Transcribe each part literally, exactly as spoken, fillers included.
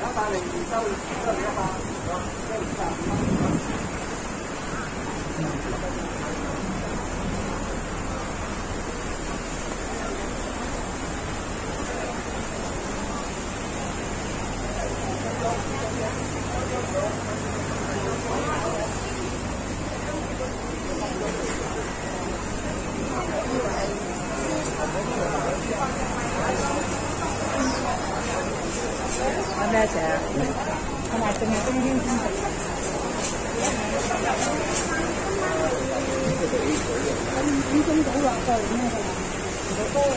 咩食啊？同埋淨係冬天先食。五點鐘到落到咩㗎啦？唔好多啊！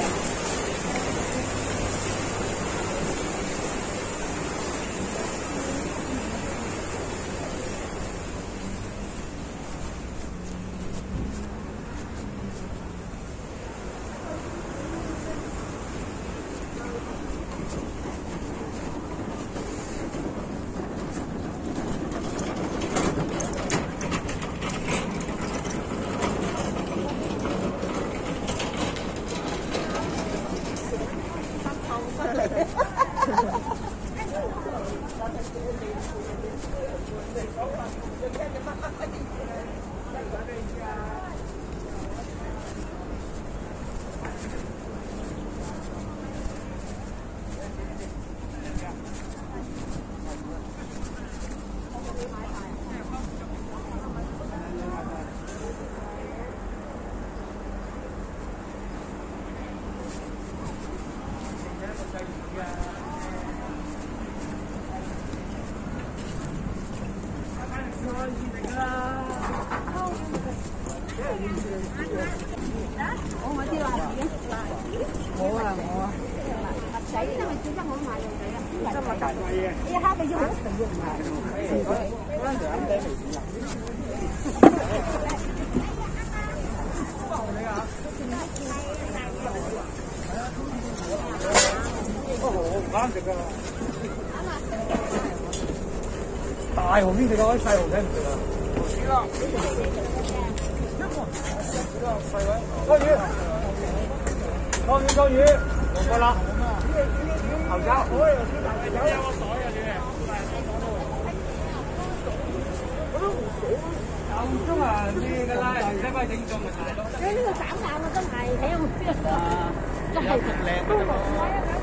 我我知啦，已經冇啊冇啊，仔因為最憎我買用仔啊，真係大貴嘅，你蝦嘅要好食要唔係？嗰陣時啱仔未煮啊。哦，啱食㗎。大蠔邊食啊？細蠔仔唔食啊？知啦。多魚，多魚多魚，冇個啦。頭膠，有個袋啊你。夠鐘啊知㗎啦，唔使翻整餸咪大咯。你呢個斬眼啊真係，睇下唔知啊。啊，有靚㗎啫嘛。